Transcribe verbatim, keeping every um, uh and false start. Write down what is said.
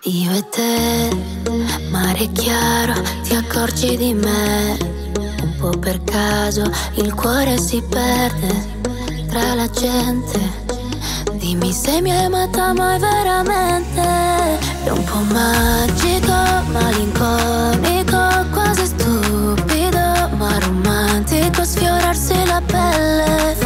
Io e te, mare chiaro, ti accorgi di me. Un po' per caso il cuore si perde tra la gente. Dimmi se mi hai amata mai veramente. È un po' magico, malinconico, quasi stupido, ma romantico sfiorarsi la pelle.